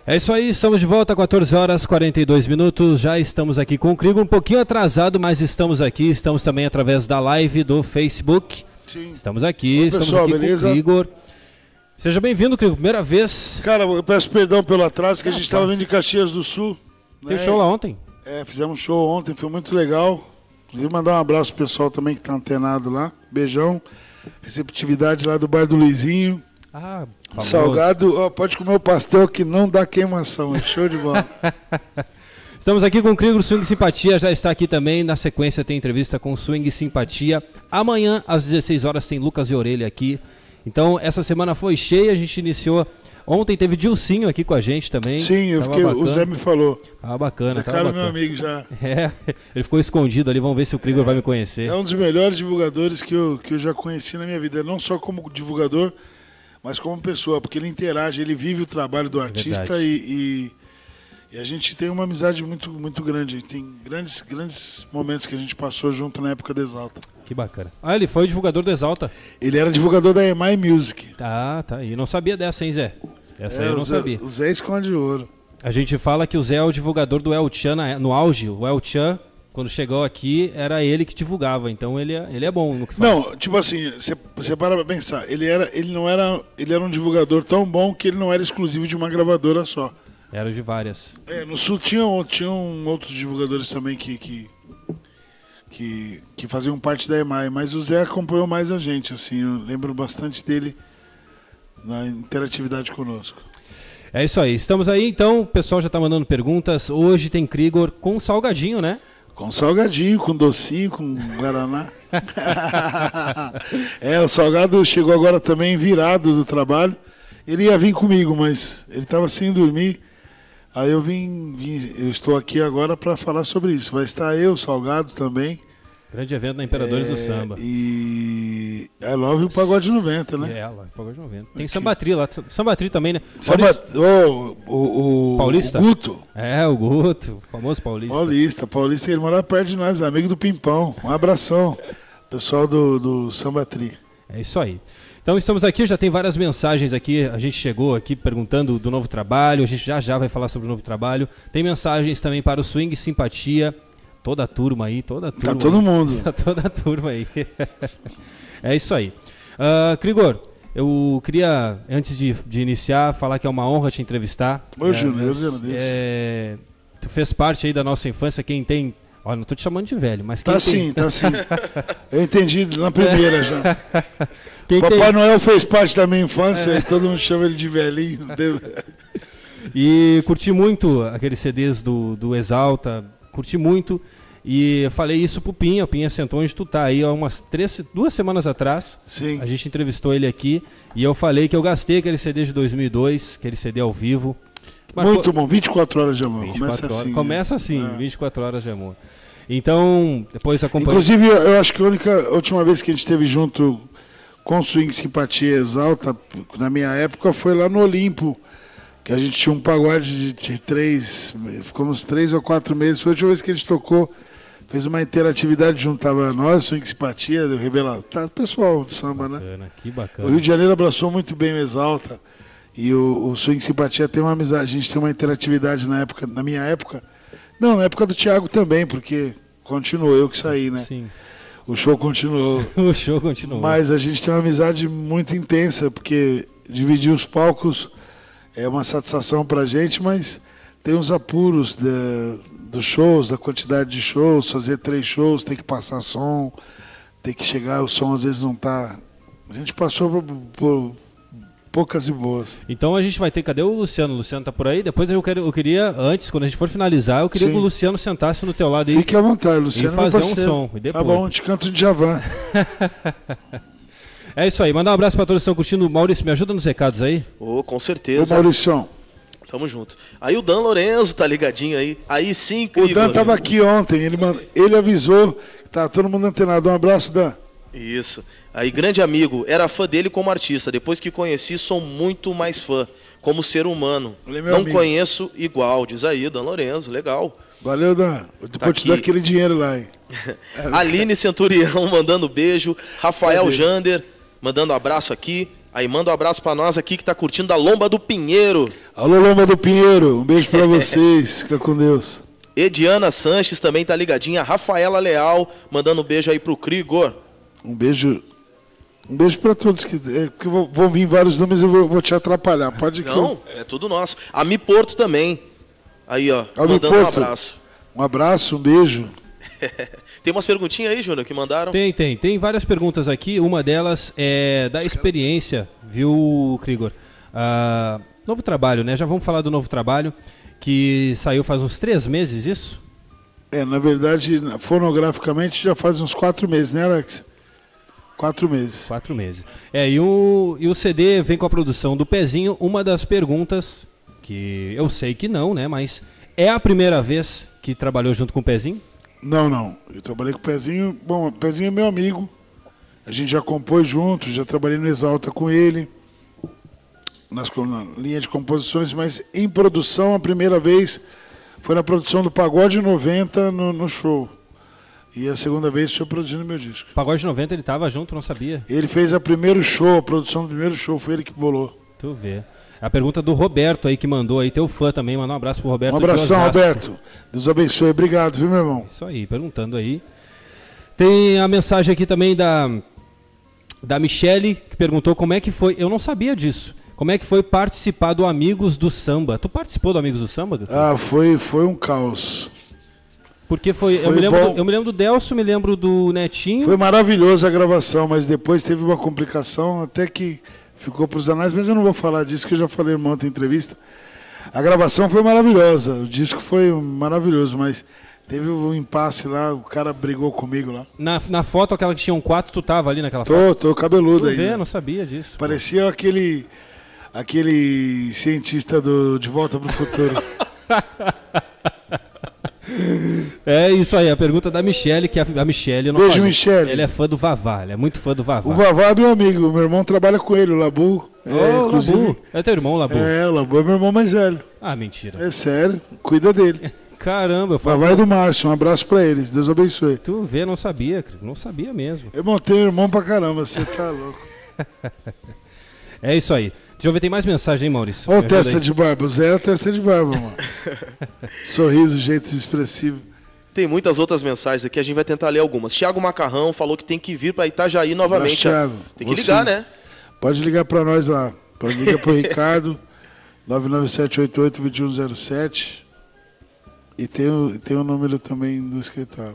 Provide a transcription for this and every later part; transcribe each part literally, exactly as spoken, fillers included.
É isso aí, estamos de volta, quatorze horas e quarenta e dois minutos, já estamos aqui com o Krigor, um pouquinho atrasado, mas estamos aqui, estamos também através da live do Facebook. Sim. Estamos aqui, Oi, estamos pessoal, aqui beleza? com o Krigor. Seja bem-vindo, Krigor, primeira vez. Cara, eu peço perdão pelo atraso, que ah, a gente estava vindo de Caxias do Sul. Tem né? show lá ontem? É, fizemos show ontem, foi muito legal. Inclusive mandar um abraço pro pessoal também que tá antenado lá, beijão. Receptividade lá do Bar do Luizinho. Ah, famoso. Salgado, ó, pode comer o pastel que não dá queimação, é show de bola. Estamos aqui com o Krigor, Swing Simpatia já está aqui também, na sequência tem entrevista com o Swing Simpatia. Amanhã, às dezesseis horas, tem Lucas e Orelha aqui. Então, essa semana foi cheia, a gente iniciou, ontem teve Dilcinho aqui com a gente também. Sim, eu fiquei, o Zé me falou. Tava bacana, Zé tava cara, bacana. meu amigo já. É, ele ficou escondido ali, vamos ver se o Krigor é, vai me conhecer. É um dos melhores divulgadores que eu, que eu já conheci na minha vida, não só como divulgador, mas como pessoa, porque ele interage, ele vive o trabalho do artista é e, e, e a gente tem uma amizade muito, muito grande. Tem grandes, grandes momentos que a gente passou junto na época do Exalta. Que bacana. Ah, ele foi o divulgador do Exalta? Ele era divulgador da E M I Music. Tá, tá. E não sabia dessa, hein, Zé? Essa é, aí eu não Zé, sabia. O Zé esconde ouro. A gente fala que o Zé é o divulgador do El Chan no auge. O El Chan, quando chegou aqui, era ele que divulgava, então ele é, ele é bom no que faz. Não, tipo assim, você para pra pensar, ele, era, ele não era, ele era um divulgador tão bom que ele não era exclusivo de uma gravadora só. Era de várias. É, no Sul tinham, tinham outros divulgadores também que, que, que, que faziam parte da E M I, mas o Zé acompanhou mais a gente, assim, eu lembro bastante dele na interatividade conosco. É isso aí, estamos aí então, o pessoal já tá mandando perguntas, hoje tem Krigor com salgadinho, né? Com salgadinho, com docinho, com guaraná. É, o salgado chegou agora também virado do trabalho. Ele ia vir comigo, mas ele estava sem dormir. Aí eu vim, vim eu estou aqui agora para falar sobre isso. Vai estar eu, o Salgado também. Grande evento na Imperadores é, do Samba. E I Love o Pagode noventa, né? É, Love o Pagode noventa. Tem Sambatri lá. Sambatri também, né? Samba... Oh, o, o, Paulista? O Guto. É, o Guto. O famoso Paulista. Paulista. Paulista, ele mora perto de nós, amigo do Pimpão. Um abração. Pessoal do, do Sambatri. É isso aí. Então estamos aqui, já tem várias mensagens aqui, a gente chegou aqui perguntando do novo trabalho, a gente já já vai falar sobre o novo trabalho. Tem mensagens também para o Swing Simpatia, toda a turma aí, toda a turma. Tá todo aí. mundo. Tá toda a turma aí. É isso aí. Uh, Krigor, eu queria, antes de, de iniciar, falar que é uma honra te entrevistar. Ô, é, Júnior, eu agradeço. É, tu fez parte aí da nossa infância, quem tem... Olha, não tô te chamando de velho, mas quem tá tem... sim, tá sim. Eu entendi na primeira já. Quem Papai tem... Noel fez parte da minha infância é. E todo mundo chama ele de velhinho. E curti muito aqueles C Ds do, do Exalta, curti muito. E falei isso pro Pinha, o Pinha sentou onde tu tá aí há umas três, duas semanas atrás. Sim. A gente entrevistou ele aqui e eu falei que eu gastei aquele C D de dois mil e dois, aquele C D ao vivo. Marcou... Muito bom, vinte e quatro horas de amor. Começa horas, assim. Começa assim, é. vinte e quatro horas de amor. Então, depois acompanhei. Inclusive, eu acho que a única a última vez que a gente esteve junto com o Swing Simpatia Exalta, na minha época, foi lá no Olimpo, que a gente tinha um pagode de, de três, ficamos três ou quatro meses. Foi a última vez que a gente tocou, fez uma interatividade, juntava nós, Swing Simpatia, Revelação, tá, pessoal de samba, bacana, né? Que bacana. O Rio de Janeiro abraçou muito bem o Exalta. E o, o Swing Simpatia tem uma amizade, a gente tem uma interatividade na época, na minha época, não, na época do Thiago também, porque continuou, eu que saí, né? Sim. O show continuou. O show continuou. Mas a gente tem uma amizade muito intensa, porque dividir os palcos é uma satisfação pra gente, mas tem os apuros de, dos shows, da quantidade de shows, fazer três shows, tem que passar som, tem que chegar, o som às vezes não tá... A gente passou por... por poucas e boas. Então a gente vai ter, cadê o Luciano? O Luciano tá por aí? Depois eu, quero, eu queria, antes, quando a gente for finalizar, eu queria Sim. que o Luciano sentasse no teu lado aí. Fique à vontade, Luciano. E fazer um som. E depois... Tá bom, te canto de Djavan. É isso aí, mandar um abraço pra todos que estão curtindo. Maurício, me ajuda nos recados aí? Ô, oh, com certeza. Ô, Maurício. Tamo junto. Aí o Dan Lorenzo tá ligadinho aí. Aí sim, incrível. O Dan tava aqui ontem, ele, mand... ele avisou que tá todo mundo antenado. Um abraço, Dan. Isso. Aí, grande amigo, era fã dele como artista. Depois que conheci, sou muito mais fã. Como ser humano. É Não amigo. Conheço igual. Diz aí, Dan Lorenzo. Legal. Valeu, Dan. Depois tá te dou aquele dinheiro lá, hein? Aline Centurião mandando beijo. Rafael Jander mandando abraço aqui. Aí manda um abraço pra nós aqui que tá curtindo da Lomba do Pinheiro. Alô, Lomba do Pinheiro, um beijo pra vocês, fica com Deus. Ediana Sanches também tá ligadinha. Rafaela Leal, mandando um beijo aí pro Krigor. Um beijo, um beijo pra todos, que, é, que vão, vão vir vários nomes e eu vou, vou te atrapalhar, pode que Não, eu... é tudo nosso. A Mi Porto também. Aí, ó, Ami mandando Porto, um abraço. Um abraço, um beijo. Tem umas perguntinhas aí, Júnior, que mandaram? Tem, tem. Tem várias perguntas aqui. Uma delas é da experiência, viu, Krigor? Ah, novo trabalho, né? Já vamos falar do novo trabalho, que saiu faz uns três meses, isso? É, na verdade, fonograficamente já faz uns quatro meses, né, Alex? Quatro meses. Quatro meses. É, e o, e o C D vem com a produção do Pezinho. Uma das perguntas, que eu sei que não, né? Mas é a primeira vez que trabalhou junto com o Pezinho? Não, não. Eu trabalhei com o Pezinho. Bom, o Pezinho é meu amigo. A gente já compôs juntos, já trabalhei no Exalta com ele, nas, na linha de composições, mas em produção, a primeira vez foi na produção do Pagode noventa no, no show. E a segunda vez foi produzindo meu disco. Pagode noventa ele estava junto, não sabia. Ele fez a primeiro show, a produção do primeiro show, foi ele que bolou. Tu vê. A pergunta do Roberto aí que mandou aí, teu fã também, mandar um abraço pro Roberto. Um abração, Roberto. Deus abençoe. Obrigado, viu, meu irmão? Isso aí, perguntando aí. Tem a mensagem aqui também da, da Michele, que perguntou como é que foi. Eu não sabia disso. Como é que foi participar do Amigos do Samba? Tu participou do Amigos do Samba? Ah, foi, foi um caos. Porque foi. foi eu, me lembro do, eu me lembro do Delcio, me lembro do Netinho. Foi maravilhosa a gravação, mas depois teve uma complicação, até que ficou para os anais, mas eu não vou falar disso, que eu já falei numa outra entrevista. A gravação foi maravilhosa, o disco foi maravilhoso, mas teve um impasse lá, o cara brigou comigo lá. Na, na foto, aquela que tinha um quatro, tu tava ali naquela tô, foto? Tô, tô cabeludo aí. Tu vê, não sabia disso. Parecia aquele, aquele cientista do De Volta para o Futuro. É isso aí, a pergunta da Michele, que a, a Michele... Eu não Beijo, falei. Michele. Ele é fã do Vavá, ele é muito fã do Vavá. O Vavá é meu amigo, meu irmão trabalha com ele, o Labu. Oh, é, inclusive, Labu. É teu irmão, Labu? É, o Labu é meu irmão mais velho. Ah, mentira. É sério, cuida dele. Caramba, eu falo... Vavá e do Márcio, um abraço pra eles, Deus abençoe. Tu vê, não sabia, não sabia mesmo. Irmão, tenho irmão pra caramba, você tá louco. É isso aí. Deixa eu ver, tem mais mensagem, hein, Maurício? Olha o testa de barba, o Zé é a testa de barba, mano. Sorriso, jeito expressivo. Tem muitas outras mensagens aqui, a gente vai tentar ler algumas. Thiago Macarrão falou que tem que vir para Itajaí novamente. Nossa, Thiago, tem que ligar, sim. Né? Pode ligar para nós lá. Pode ligar para o Ricardo, nove nove sete oito oito dois um zero sete. E tem o, tem o número também do escritório.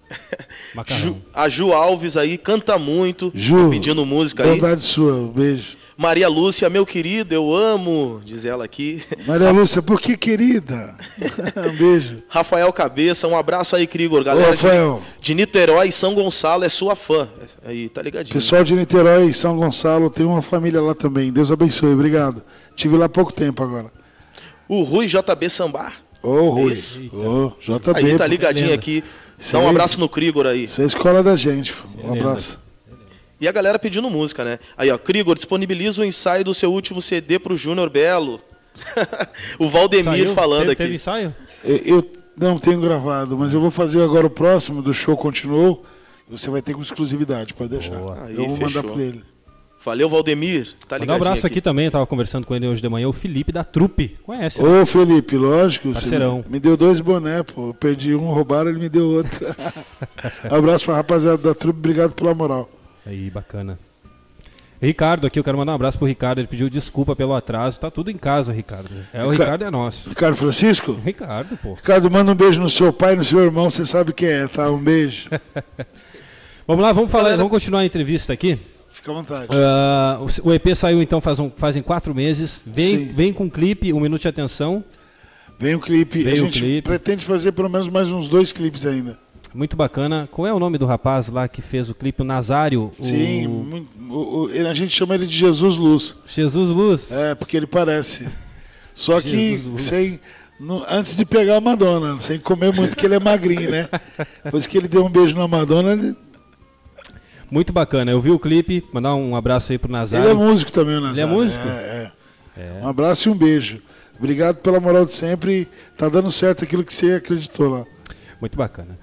Ju, a Ju Alves aí canta muito, Ju, pedindo música aí. Bondade sua, um beijo. Maria Lúcia, meu querido, eu amo, diz ela aqui. Maria Lúcia, por que querida? Um beijo. Rafael Cabeça, um abraço aí, Krigor. Galera Ô, Rafael. De, de Niterói, São Gonçalo, é sua fã. Aí, tá ligadinho. Pessoal de Niterói e São Gonçalo, tem uma família lá também. Deus abençoe, obrigado. Tive lá há pouco tempo agora. O Rui J B Sambar. Ô, oh, Rui. Ô, oh, J B. Aí, tá ligadinho aqui. Dá um abraço no Krigor aí. Isso é a escola da gente. Um abraço. E a galera pedindo música, né? Aí, ó, Krigor, disponibiliza o ensaio do seu último C D pro Júnior Belo. O Valdemir Saiu? falando teve, aqui. Teve ensaio? Eu, eu não tenho gravado, mas eu vou fazer agora o próximo do Show Continuou. Você vai ter com exclusividade, pode deixar. Aí, eu vou fechou. mandar pra ele. Valeu, Valdemir. Tá ligadinho. Um abraço aqui. aqui também, eu tava conversando com ele hoje de manhã, o Felipe da Trupe. Conhece? Né? Ô, Felipe, lógico. Parceirão. Você me, me deu dois boné, pô. Eu perdi um, roubaram, ele me deu outro. Abraço pra rapaziada da Trupe, obrigado pela moral. Aí, bacana. Ricardo aqui, eu quero mandar um abraço pro Ricardo, ele pediu desculpa pelo atraso, tá tudo em casa, Ricardo. É, o Rica... Ricardo é nosso. Ricardo Francisco? Ricardo, pô. Ricardo, manda um beijo no seu pai e no seu irmão, você sabe quem é, tá? Um beijo. Vamos lá, vamos falar, Galera... vamos continuar a entrevista aqui. Fica à vontade. Uh, o E P saiu então faz um, fazem quatro meses, vem, vem com clipe, um minuto de atenção. Vem o clipe, vem a gente clipe. pretende fazer pelo menos mais uns dois clipes ainda. Muito bacana. Qual é o nome do rapaz lá que fez o clipe, o Nazário? Sim, o... muito, o, o, a gente chama ele de Jesus Luz. Jesus Luz. É, porque ele parece. Só que sem, no, antes de pegar a Madonna, sem comer muito, que ele é magrinho, né? Depois que ele deu um beijo na Madonna, ele... Muito bacana. Eu vi o clipe, mandar um abraço aí pro Nazário. Ele é músico também, o Nazário. Ele é músico? É, é. é. Um abraço e um beijo. Obrigado pela moral de sempre. Tá dando certo aquilo que você acreditou lá. Muito bacana.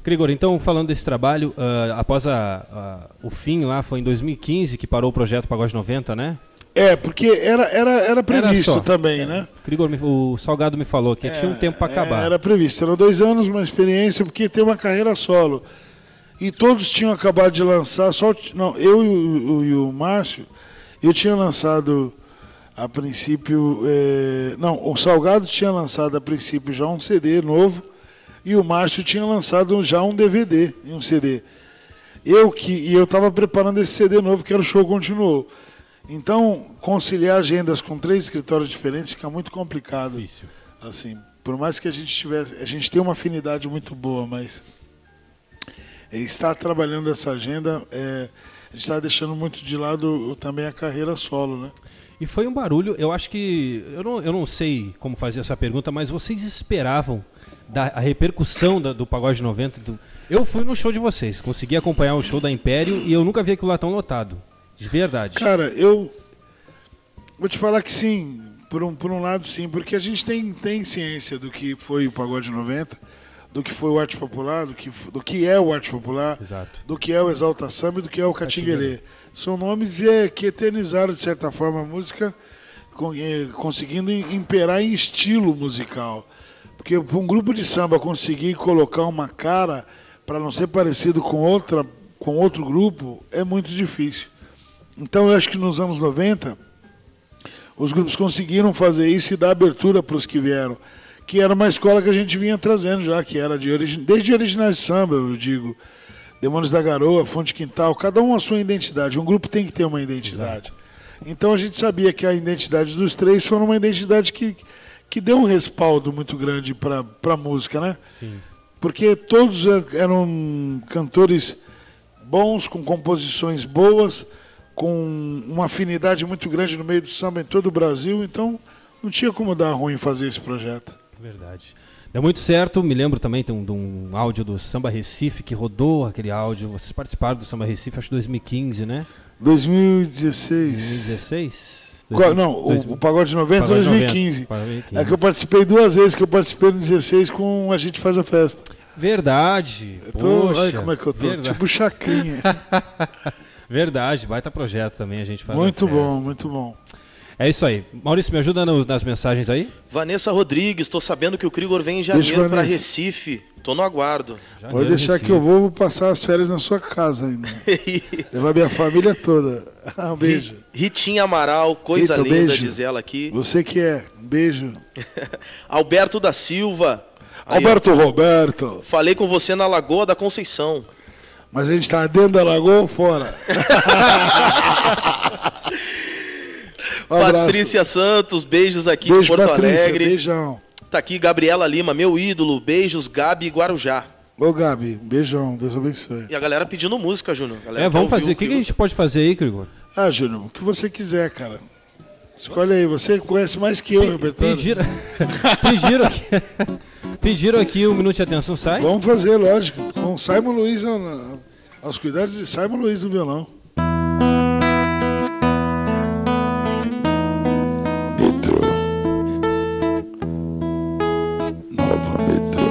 Krigor, então falando desse trabalho, uh, após a, a, o fim lá, foi em dois mil e quinze que parou o projeto Pagode noventa, né? É, porque era, era, era previsto era também, é, né? Krigor, o Salgado me falou que é, tinha um tempo para acabar. Era previsto, eram dois anos, uma experiência, porque tem uma carreira solo. E todos tinham acabado de lançar, só não, eu e o, e o Márcio, eu tinha lançado a princípio, é, não, o Salgado tinha lançado a princípio já um C D novo, e o Márcio tinha lançado já um D V D e um C D. Eu que e eu estava preparando esse C D novo, que era o Show Continuou. Então, conciliar agendas com três escritórios diferentes fica muito complicado. Difícil. Assim, por mais que a gente tivesse, a gente tem uma afinidade muito boa, mas é, estar trabalhando essa agenda, é, a gente está deixando muito de lado também a carreira solo, né? E foi um barulho, eu acho que, eu não, eu não sei como fazer essa pergunta, mas vocês esperavam da, a repercussão da, do Pagode noventa? Do... Eu fui no show de vocês, consegui acompanhar o show da Império e eu nunca vi aquilo lá tão lotado. De verdade. Cara, eu vou te falar que sim, por um, por um lado sim, porque a gente tem, tem ciência do que foi o Pagode noventa, do que foi o Arte Popular, do que, do que é o Arte Popular, Exato. do que é o Exalta Samba e do que é o Catinguelê. São nomes é, que eternizaram, de certa forma, a música, com, é, conseguindo imperar em estilo musical. Porque para um grupo de samba conseguir colocar uma cara para não ser parecido com, outra, com outro grupo, é muito difícil. Então eu acho que nos anos noventa, os grupos conseguiram fazer isso e dar abertura para os que vieram, que era uma escola que a gente vinha trazendo já, que era de origi- desde originais de samba, eu digo, Demônios da Garoa, Fonte Quintal, cada um a sua identidade, um grupo tem que ter uma identidade. Exato. Então a gente sabia que a identidade dos três foi uma identidade que, que deu um respaldo muito grande para a música, né? Sim. Porque todos eram cantores bons, com composições boas, com uma afinidade muito grande no meio do samba em todo o Brasil, então não tinha como dar ruim fazer esse projeto. Verdade. Deu muito certo, me lembro também de um, de um áudio do Samba Recife, que rodou aquele áudio, vocês participaram do Samba Recife, acho que dois mil e quinze, né? dois mil e dezesseis. dois mil e dezesseis? Qual, não, dois mil... o Pagode noventa, Pagode dois mil e quinze. noventa, dois mil e quinze. É que eu participei duas vezes, que eu participei no dezesseis com A Gente Faz a Festa. Verdade. Eu tô, Poxa, olha como é que eu tô, verdade. Tipo chacrinha. Verdade, baita projeto também, a gente faz. Muito bom, muito bom. É isso aí. Maurício, me ajuda no, nas mensagens aí? Vanessa Rodrigues, tô sabendo que o Krigor vem em janeiro para Recife. Tô no aguardo. Janeiro, Pode deixar Recife. Que eu vou passar as férias na sua casa ainda. Levar minha família toda. Um beijo. Ritinha Amaral, coisa Rita, linda, beijo. Diz ela aqui. Você que é. Um beijo. Alberto da Silva. Alberto aí, Roberto. Falei com você na Lagoa da Conceição. Mas a gente tá dentro da lagoa ou fora? Um Patrícia Santos, beijos aqui Beijo, de Porto Patrícia, Alegre. Beijão. Tá aqui Gabriela Lima, meu ídolo. Beijos, Gabi Guarujá. Ô, Gabi, beijão, Deus abençoe. E a galera pedindo música, Júnior. É, vamos fazer. O que, que a gente pode fazer aí, Krigor? Ah, Júnior, o que você quiser, cara. Escolhe aí, você conhece mais que eu, Roberto. Pediram, pediram, aqui, pediram aqui um minuto de atenção, sai? Vamos fazer, lógico. Com Simon Luiz, aos cuidados de Simon Luiz no violão. Metrô. Nova Metrô.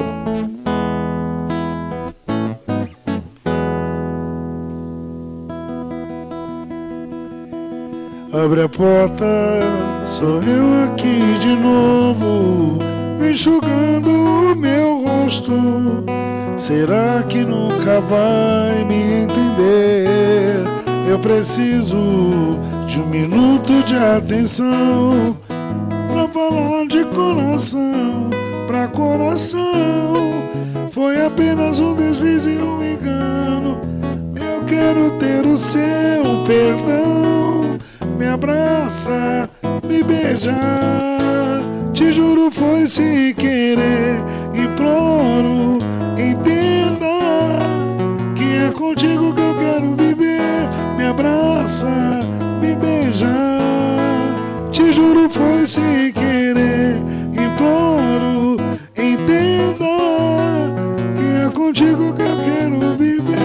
Abre a porta, sou eu aqui de novo, enxugando o meu rosto. Será que nunca vai me entender? Eu preciso de um minuto de atenção pra falar de coração pra coração. Foi apenas um deslize e um engano. Eu quero ter o seu perdão. Me abraça, me beija, te juro foi sem querer. Imploro, entenda que é contigo que eu quero viver. Me abraça, me beija, te juro foi sem querer. Imploro, entenda que é contigo que eu quero viver.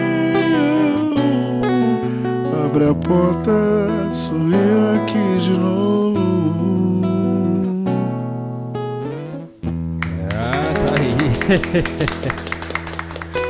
Abre a porta, sou eu aqui de novo. Ah, tá aí.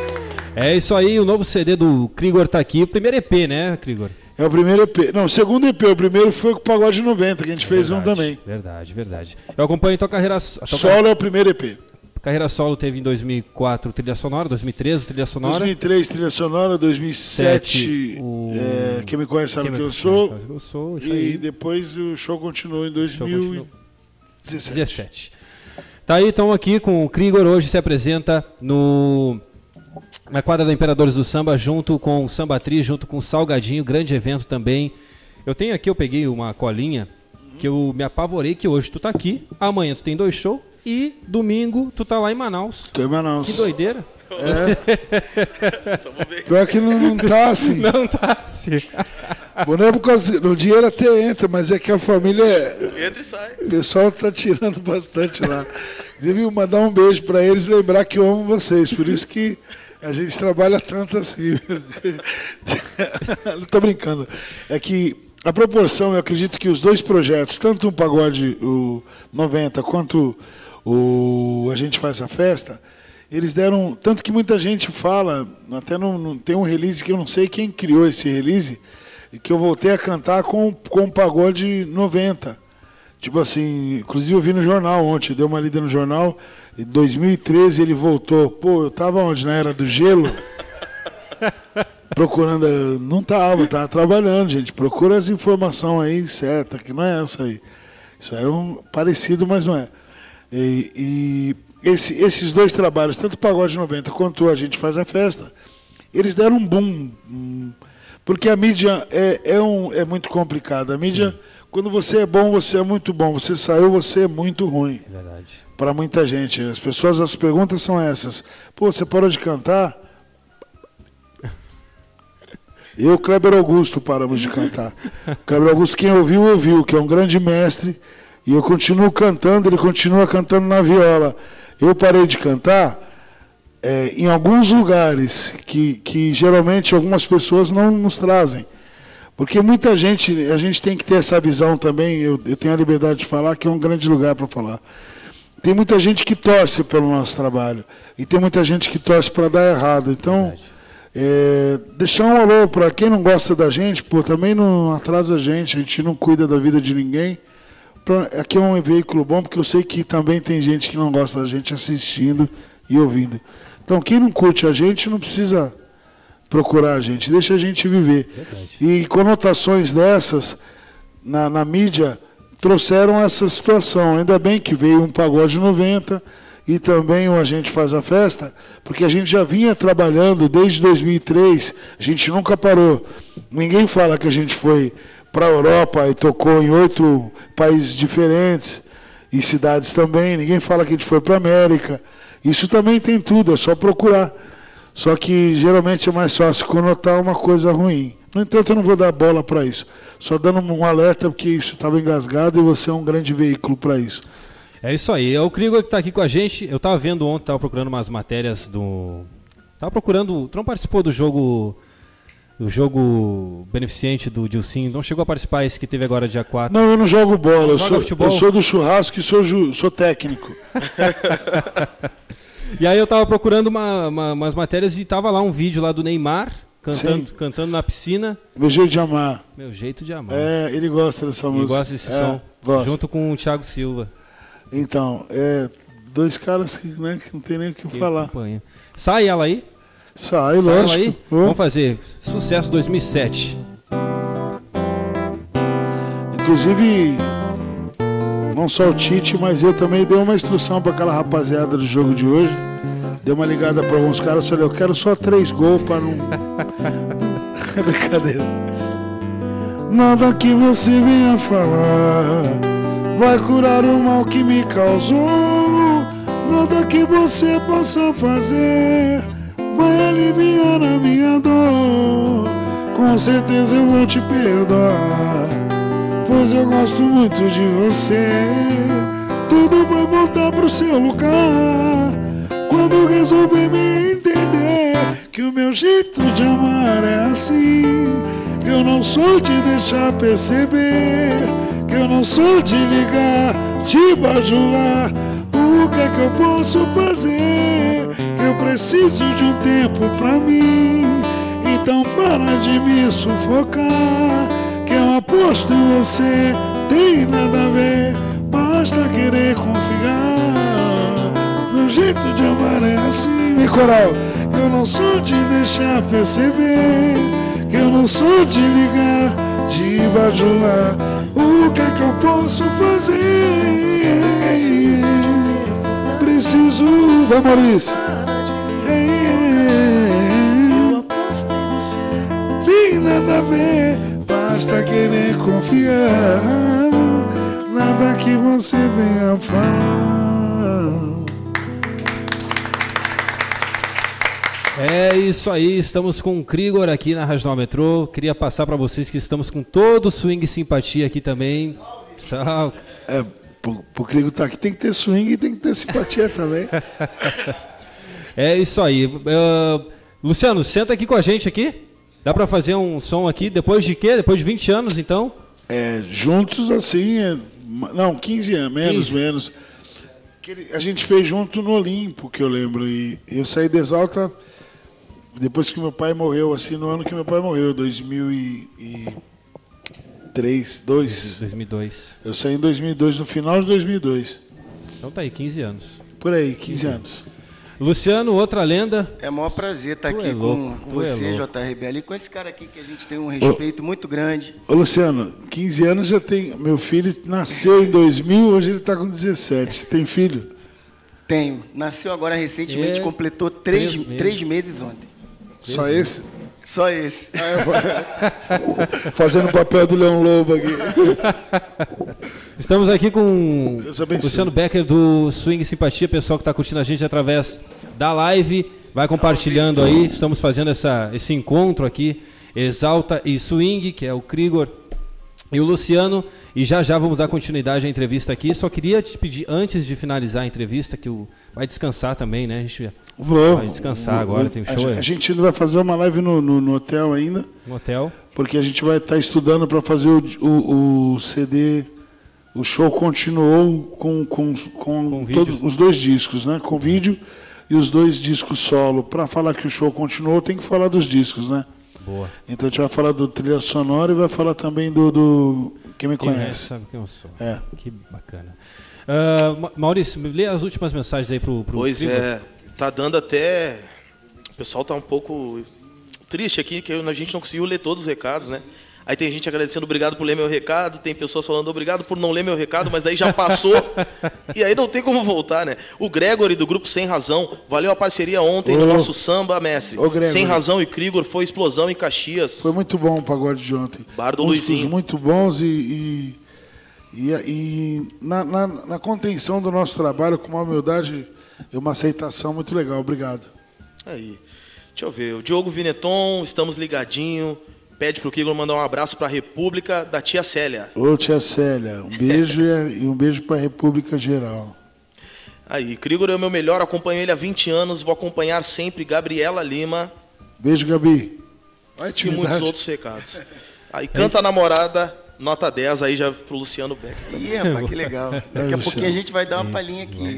É isso aí, o novo C D do Krigor tá aqui, o primeiro E P, né, Krigor? É o primeiro E P. Não, o segundo E P, o primeiro foi com o Pagode noventa, que a gente é fez verdade, um também. Verdade, verdade. Eu acompanho tua carreira... A tua solo car... é o primeiro E P. Carreira solo teve em dois mil e quatro trilha sonora, dois mil e treze trilha sonora. dois mil e três trilha sonora, dois mil e sete, o... é, quem me conhece sabe quem que eu sou. Que eu sou e aí. Depois o show continuou em dois mil e dezessete. Tá aí, estamos aqui com o Krigor, hoje se apresenta no... na quadra da Imperadores do Samba, junto com o Samba Tri, junto com o Salgadinho, grande evento também. Eu tenho aqui, eu peguei uma colinha, que eu me apavorei, que hoje tu tá aqui, amanhã tu tem dois shows, e domingo tu tá lá em Manaus. Tô em Manaus. Que doideira. É. Pior que não, não tá assim. Não tá assim. Bom, não é por causa, no dinheiro até entra, mas é que a família... Entra e sai. O pessoal tá tirando bastante lá. Inclusive, mandar um beijo pra eles e lembrar que eu amo vocês. Por isso que a gente trabalha tanto assim. Não tô brincando. É que a proporção, eu acredito que os dois projetos, tanto o Pagode o noventa quanto o A Gente Faz a Festa, eles deram... Tanto que muita gente fala, até não, não tem um release que eu não sei quem criou esse release, que eu voltei a cantar com, com o Pagode noventa. Tipo assim, inclusive eu vi no jornal ontem, deu uma lida no jornal, em dois mil e treze ele voltou. Pô, eu tava onde? Na Era do Gelo? Procurando... Não tava, tava trabalhando, gente. Procura as informações aí certas, que não é essa aí. Isso aí é um parecido, mas não é. E, e esse, esses dois trabalhos, tanto o Pagode noventa quanto A Gente Faz a Festa, eles deram um boom. Um, porque a mídia é, é, um, é muito complicada. A mídia, sim, quando você é bom, você é muito bom. Você saiu, você é muito ruim. É verdade. Para muita gente. As pessoas, as perguntas são essas. Pô, você parou de cantar? Eu, Kleber Augusto, paramos de cantar. Kleber Augusto, quem ouviu, ouviu, que é um grande mestre. E eu continuo cantando, ele continua cantando na viola. Eu parei de cantar é, em alguns lugares que, que geralmente algumas pessoas não nos trazem. Porque muita gente, a gente tem que ter essa visão também, eu, eu tenho a liberdade de falar, que é um grande lugar para falar. Tem muita gente que torce pelo nosso trabalho. E tem muita gente que torce para dar errado. Então... É, deixar um alô para quem não gosta da gente, pô, também não atrasa a gente, a gente não cuida da vida de ninguém. Pra, aqui é um veículo bom, porque eu sei que também tem gente que não gosta da gente assistindo e ouvindo. Então, quem não curte a gente não precisa procurar a gente, deixa a gente viver. Verdade. E conotações dessas na, na mídia trouxeram essa situação. Ainda bem que veio um Pagode noventa e também o A Gente Faz a Festa, porque a gente já vinha trabalhando desde dois mil e três, a gente nunca parou. Ninguém fala que a gente foi para a Europa e tocou em oito países diferentes, e cidades também, ninguém fala que a gente foi para a América. Isso também tem tudo, é só procurar. Só que geralmente é mais fácil conotar uma coisa ruim. No entanto, eu não vou dar bola para isso. Só dando um alerta, porque isso estava engasgado e você é um grande veículo para isso. É isso aí, é o Krigor que está aqui com a gente. Eu estava vendo ontem, estava procurando umas matérias do... Estava procurando... Tu não participou do jogo... Do jogo beneficente do Dilcinho? Não chegou a participar esse que teve agora dia quatro? Não, eu não jogo bola, não eu, sou, eu sou do churrasco e sou, ju, sou técnico. E aí eu estava procurando uma, uma, umas matérias e estava lá um vídeo lá do Neymar cantando, cantando na piscina. Meu jeito de amar. Meu jeito de amar. É, ele gosta dessa música. Ele gosta desse é, som. Gosta. Junto com o Thiago Silva. Então, é, dois caras que, né, que não tem nem o que, que falar. Acompanha. Sai ela aí? Sai, Sai lógico. Ela aí? Oh. Vamos fazer Sucesso dois mil e sete. Inclusive, não só o Tite, mas eu também dei uma instrução para aquela rapaziada do jogo de hoje. Dei uma ligada para alguns caras e falei, eu quero só três gols para não... É brincadeira. Nada que você venha falar vai curar o mal que me causou. Nada que você possa fazer vai aliviar a minha dor. Com certeza eu vou te perdoar, pois eu gosto muito de você. Tudo vai voltar pro seu lugar quando resolver me entender que o meu jeito de amar é assim, que eu não sou de deixar perceber, que eu não sou de ligar, de bajular. O que é que eu posso fazer? Que eu preciso de um tempo pra mim. Então para de me sufocar, que eu aposto em você. Tem nada a ver, basta querer confiar. Meu jeito de amar é assim, me coral. Eu não sou de deixar perceber, que eu não sou de ligar, de bajular. O que é que eu posso fazer? Preciso, vai Maurício. Eu aposto em você. Tem nada a ver, basta querer confiar. Nada que você venha falar. É isso aí, estamos com o Krigor aqui na Rádio Nova Metrô. Queria passar para vocês que estamos com todo o swing e simpatia aqui também. Salve. É, pro, pro Krigor tá aqui tem que ter swing e tem que ter simpatia também. É isso aí. Uh, Luciano, senta aqui com a gente aqui. Dá para fazer um som aqui depois de quê? Depois de vinte anos, então? É, juntos assim, é, não, quinze anos, menos, quinze. menos. Que a gente fez junto no Olimpo, que eu lembro. E eu saí de Exalta depois que meu pai morreu, assim, no ano que meu pai morreu, dois mil e três, dois. dois mil e dois. Eu saí em dois mil e dois, no final de dois mil e dois. Então tá aí, quinze anos. Por aí, quinze anos. Luciano, outra lenda. É o maior prazer estar Tu aqui é louco, com, com tu você, é J R B L, e com esse cara aqui que a gente tem um respeito ô, muito grande. Ô Luciano, quinze anos já tem. Meu filho nasceu em dois mil, hoje ele está com dezessete. Você tem filho? Tenho. Nasceu agora recentemente, é, completou três, três, meses. três meses ontem. Só esse? Só esse. Fazendo o papel do Leão Lobo aqui. Estamos aqui com o Luciano Becker do Swing Simpatia, pessoal que está curtindo a gente através da live, vai compartilhando aí, estamos fazendo essa, esse encontro aqui, Exalta e Swing, que é o Krigor e o Luciano, e já já vamos dar continuidade à entrevista aqui. Só queria te pedir, antes de finalizar a entrevista, que o vai descansar também, né? A gente Vou, vai descansar vou, agora, tem show. A, a gente ainda vai fazer uma live no, no, no hotel ainda. No hotel. Porque a gente vai estar tá estudando para fazer o, o, o C D. O show continuou com, com, com, com todos os dois discos, né? Com vídeo e os dois discos solo. Para falar que o show continuou, tem que falar dos discos, né? Boa. Então a gente vai falar do trilha sonora e vai falar também do... do quem me quem conhece. É, sabe quem eu sou. É. Que bacana. Uh, Maurício, lê as últimas mensagens aí pro, pro Pois Krigor. é, tá dando até... O pessoal tá um pouco triste aqui, que a gente não conseguiu ler todos os recados, né? Aí tem gente agradecendo, obrigado por ler meu recado, tem pessoas falando, obrigado por não ler meu recado, mas daí já passou, e aí não tem como voltar, né? O Gregory, do grupo Sem Razão, valeu a parceria ontem Ô, no nosso samba, mestre. ô, Sem Razão e Krigor, foi explosão em Caxias. Foi muito bom o pagode de ontem. Bar do Músicos Luizinho. muito bons e... e... E, e na, na, na contenção do nosso trabalho, com uma humildade e uma aceitação muito legal. Obrigado. Aí, deixa eu ver. O Diogo Vineton, estamos ligadinho. Pede pro Krigor mandar um abraço para a República da tia Célia. Ô, tia Célia, um beijo e, e um beijo para a República Geral. Aí, Krigor é o meu melhor, acompanho ele há vinte anos, vou acompanhar sempre. Gabriela Lima. Beijo, Gabi. Vai, e muitos outros recados. Aí, Canta Namorada... Nota dez aí já pro Luciano Becker. Ih, rapaz, que legal. Daqui a pouquinho a gente vai dar uma palhinha aqui.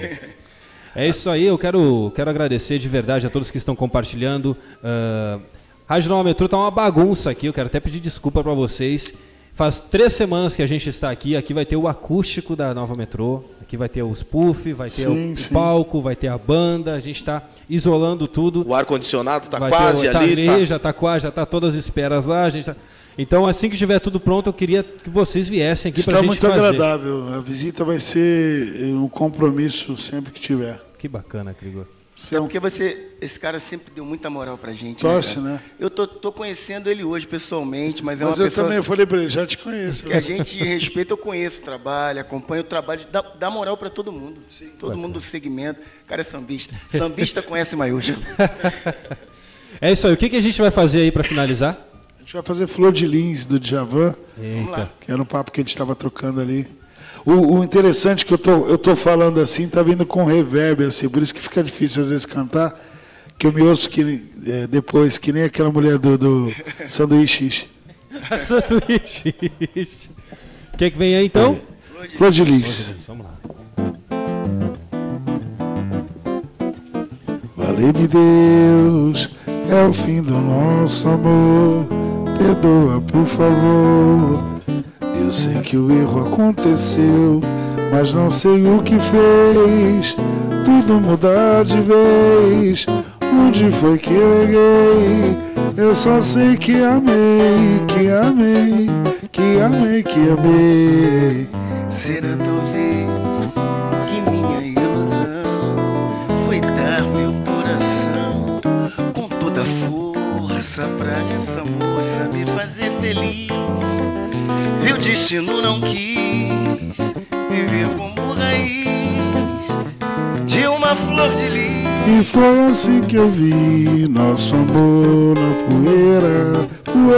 É isso aí, eu quero, quero agradecer de verdade a todos que estão compartilhando. Uh, Rádio Nova Metrô tá uma bagunça aqui, eu quero até pedir desculpa para vocês. Faz três semanas que a gente está aqui, aqui vai ter o acústico da Nova Metrô, aqui vai ter os puff, vai ter sim, o, sim. o palco, vai ter a banda, a gente está isolando tudo. O ar-condicionado tá vai quase ter, ali. Tá ali tá... já tá quase, já tá todas as esperas lá, a gente tá... Então, assim que estiver tudo pronto, eu queria que vocês viessem aqui para a gente fazer. Está muito fazer. agradável. A visita vai ser um compromisso sempre que tiver. Que bacana, Krigor. É porque você, esse cara sempre deu muita moral pra gente. Torce, né? né? Eu tô, tô conhecendo ele hoje pessoalmente, mas é mas uma eu pessoa... também, eu falei pra ele, já te conheço. Que a gente respeita, eu conheço o trabalho, acompanho o trabalho, dá, dá moral pra todo mundo. Sim, todo bacana. Mundo do segmento. O cara é sambista. Sambista conhece maiúsculo. É isso aí. O que, que a gente vai fazer aí pra finalizar? A gente vai fazer Flor de Lins, do Djavan. Eita. Que era um papo que a gente estava trocando ali. O, o interessante é que eu tô, eu tô falando assim, tá vindo com reverb, assim, por isso que fica difícil às vezes cantar, que eu me ouço que, é, depois, que nem aquela mulher do, do sanduíche. Sanduíche. O que, que vem aí então? É. Flor de Lins. Vamos lá. Valei-me Deus, é o fim do nosso amor. Perdoa, por favor. Eu sei que o erro aconteceu, mas não sei o que fez tudo mudar de vez. Onde foi que eu errei? Eu só sei que amei, que amei, que amei, que amei. Será talvez que minha ilusão foi dar meu coração com toda a força pra essa moça me fazer feliz. E o destino não quis viver como raiz de uma flor de lis. E foi assim que eu vi nosso amor na poeira,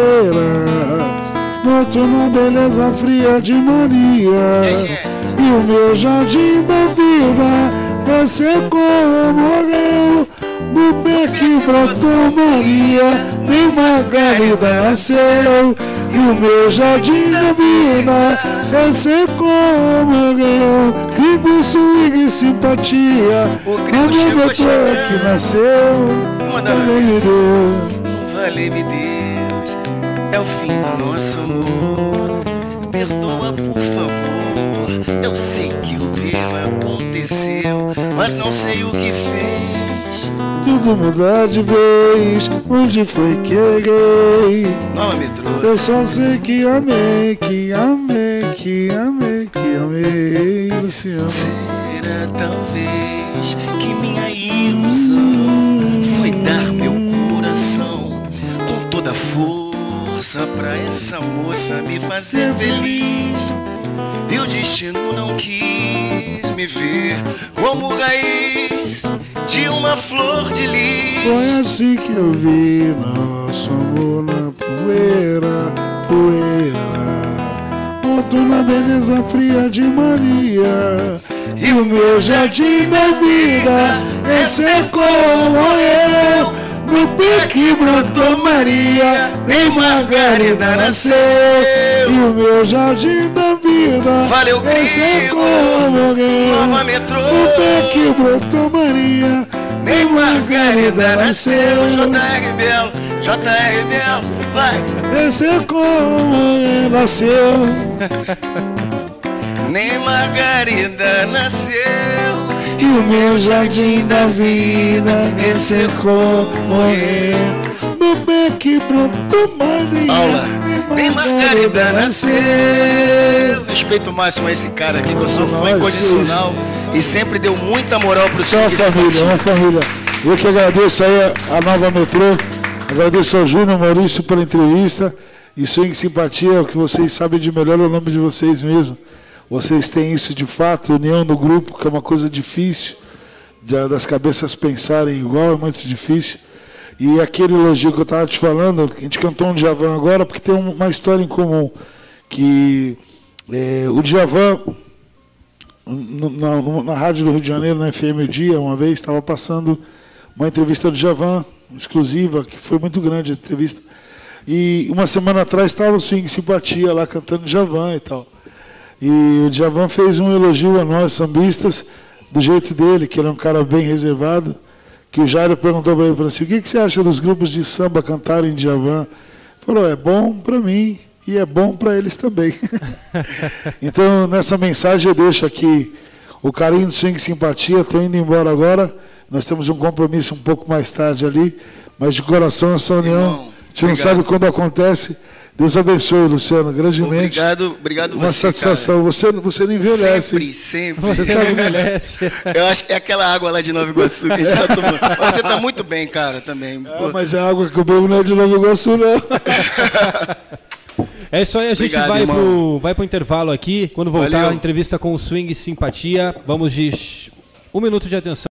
poeira. Morto na beleza fria de Maria. E o meu jardim da vida ressecou, morreu. No pé que brotou Maria, nem Margarida nasceu. E o meu jardim da vida ressecou, morreu. Crigo, swing e simpatia, O na grego minha chegou boca que chegando. nasceu. Uma da Valei-me vez. Deus. Valei-me Deus, é o fim do nosso amor. Perdoa, por favor. Eu sei que o erro aconteceu, mas não sei o que fez. Tudo mudar de vez. Onde foi que errei? Nova metrô. Eu só sei que amei, que amei, que amei, que amei, Luciano. Será talvez que minha ilusão foi dar meu coração com toda a força pra essa moça me fazer feliz. E o destino não quis me ver como raiz de uma flor de Foi lis. assim que eu vi nosso amor na poeira, poeira. Morto na beleza fria de Maria. E o meu jardim da vida ressecou, morreu. No pé que brotou Maria, nem Margarida nasceu. E o meu jardim da vida Valeu, grego. ressecou, morreu. Nova metrô. No pé que brotou Maria, Nem Margarida nasceu. J R Belo, J R Belo, vai. ressecou, morreu, nasceu. Nem Margarida nasceu. E o meu jardim da vida ressecou, morreu. No pé que brotou Maria, Aula. Nem Margarida nasceu. Respeito máximo a esse cara aqui, que eu sou fã Nós, incondicional e sempre deu muita moral pro Só uma Swing família, Simpatia. uma família. Eu que agradeço aí a, a Nova Metrô, agradeço ao Júnior Maurício pela entrevista. E Swing Simpatia é o que vocês sabem de melhor, é o nome de vocês mesmo. Vocês têm isso de fato, união no grupo, que é uma coisa difícil, de, das cabeças pensarem igual, é muito difícil. E aquele elogio que eu estava te falando, a gente cantou um Djavan agora, porque tem uma história em comum, que é, o Djavan, na, na rádio do Rio de Janeiro, na F M o Dia, uma vez, estava passando uma entrevista do Djavan, exclusiva, que foi muito grande a entrevista. E uma semana atrás estava o Swing Simpatia lá cantando Djavan e tal. E o Djavan fez um elogio a nós, sambistas, do jeito dele, que ele é um cara bem reservado, que o Jairo perguntou para ele, falou assim, o que, que você acha dos grupos de samba cantarem Djavan? Ele falou, é bom para mim e é bom para eles também. Então, nessa mensagem eu deixo aqui o carinho do Swing Simpatia. Estou indo embora agora, nós temos um compromisso um pouco mais tarde ali, mas de coração essa união, Irmão, a gente não obrigado. sabe quando acontece. Deus abençoe, Luciano, grandemente. Obrigado, obrigado Uma você, satisfação. Você, você não cara. envelhece. Sempre, sempre. Você não envelhece. Eu acho que é aquela água lá de Nova Iguaçu que a gente tá tomando. Mas você tá muito bem, cara, também. Ah, Pô, mas a água que eu bebo não é de Nova Iguaçu, não. É isso aí, a gente Obrigado, vai irmão. pro, vai pro intervalo aqui. Quando voltar Valeu. a entrevista com o Swing Simpatia, vamos de um minuto de atenção.